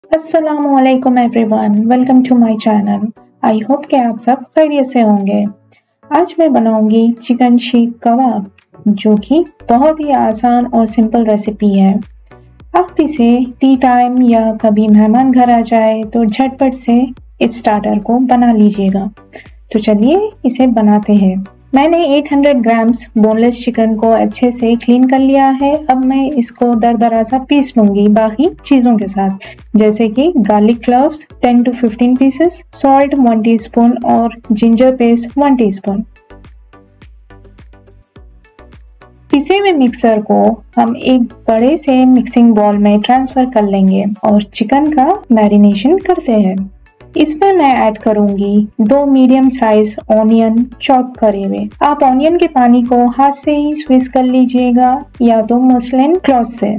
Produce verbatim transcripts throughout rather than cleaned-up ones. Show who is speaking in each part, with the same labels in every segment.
Speaker 1: अस्सलामुअलैकुम everyone, welcome to my channel. I hope कि आप सब खैरियत से होंगे। आज मैं बनाऊंगी चिकन शीख कबाब, जो कि बहुत ही आसान और सिंपल रेसिपी है। आप इसे टी टाइम या कभी मेहमान घर आ जाए तो झटपट से इस स्टार्टर को बना लीजिएगा। तो चलिए इसे बनाते हैं। मैंने आठ सौ ग्राम्स बोनलेस चिकन को अच्छे से क्लीन कर लिया है। अब मैं इसको दरदरा सा पीस लूंगी बाकी चीजों के साथ, जैसे कि garlic cloves ten to fifteen pieces, salt one teaspoon और जिंजर पेस्ट वन टीस्पून। पिसे हुए मिक्सर को हम एक बड़े से मिक्सिंग बाउल में ट्रांसफर कर लेंगे और चिकन का मैरिनेशन करते हैं। इसमें मैं ऐड करूंगी दो मीडियम साइज ऑनियन चॉप करे हुए। आप ऑनियन के पानी को हाथ से ही स्क्वीज कर लीजिएगा या तो मसलिन क्लॉथ से।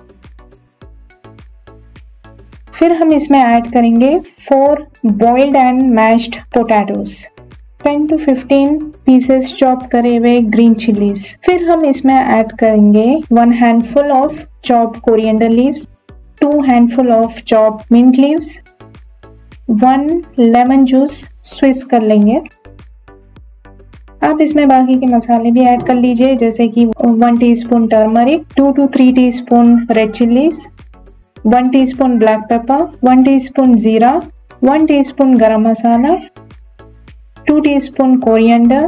Speaker 1: फिर हम इसमें ऐड करेंगे four boiled and mashed potatoes, ten to fifteen pieces chop करे हुए ग्रीन चिलीज। फिर हम इसमें ऐड करेंगे one handful of chop coriander leaves, two handful of chop mint leaves, one lemon juice squeeze कर लेंगे। आप इसमें बाकी के मसाले भी ऐड कर लीजिए, जैसे कि one teaspoon turmeric, two to three teaspoon red chillies, one teaspoon black pepper, one teaspoon jeera, one teaspoon garam masala, two teaspoon coriander.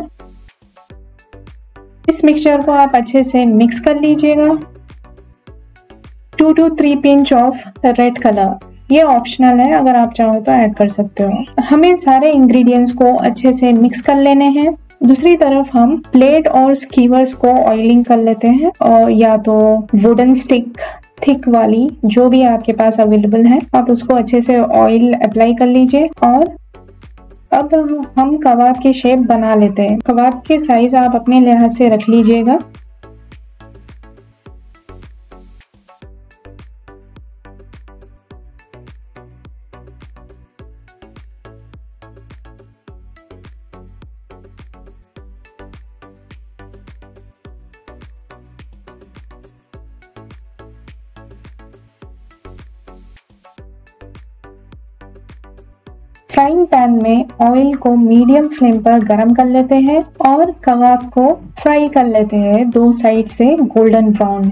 Speaker 1: इस मिक्सचर को आप अच्छे से मिक्स कर लीजिएगा। Two to three pinch of red colour, ये ऑप्शनल है, अगर आप चाहो तो ऐड कर सकते हो। हमें सारे इंग्रेडिएंट्स को अच्छे से मिक्स कर लेने हैं। दूसरी तरफ हम प्लेट और स्कीवर्स को ऑयलिंग कर लेते हैं, और या तो वुडन स्टिक थिक वाली जो भी आपके पास अवेलेबल है, आप उसको अच्छे से ऑयल अप्लाई कर लीजिए। और अब हम कबाब की शेप बना लेते हैं। कबाब के साइज आप अपने लिहाज से रख लीजिएगा। फ्राइंग पैन में ऑयल को मीडियम फ्लेम पर गरम कर लेते हैं और कबाब को फ्राई कर लेते हैं दो साइड से गोल्डन ब्राउन।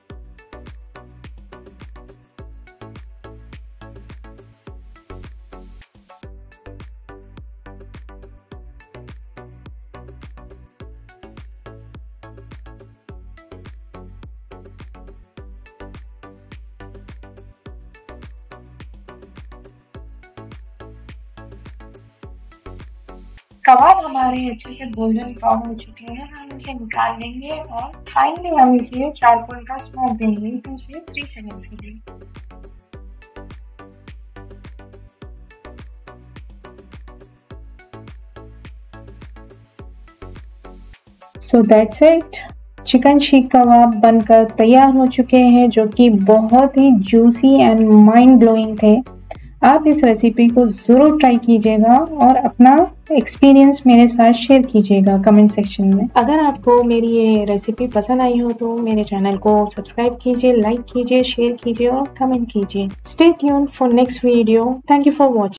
Speaker 1: कबाब हमारे अच्छे से गोल्डन ब्राउन हो चुके हैं। हम इसे निकाल लेंगे और फाइनली हम इसे चारकोल का स्मोक देंगे टू से थ्री सेकंड्स के लिए। So that's it, chicken seekh kebab बनकर तैयार हो चुके हैं, जो कि बहुत ही जूसी एंड माइंड ब्लोइंग थे। आप इस रेसिपी को ज़रूर ट्राई कीजिएगा और अपना एक्सपीरियंस मेरे साथ शेयर कीजिएगा कमेंट सेक्शन में। अगर आपको मेरी ये रेसिपी पसंद आई हो तो मेरे चैनल को सब्सक्राइब कीजिए, लाइक कीजिए, शेयर कीजिए और कमेंट कीजिए। Stay tuned for next video. Thank you for watching.